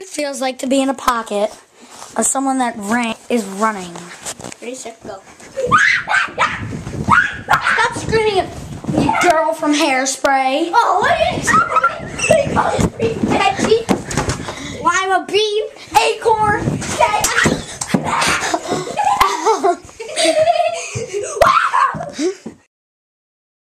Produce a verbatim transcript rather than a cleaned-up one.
It feels like to be in a pocket of someone that ran is running. Ready, set, go. Stop screaming at you girl from Hairspray. Oh, what is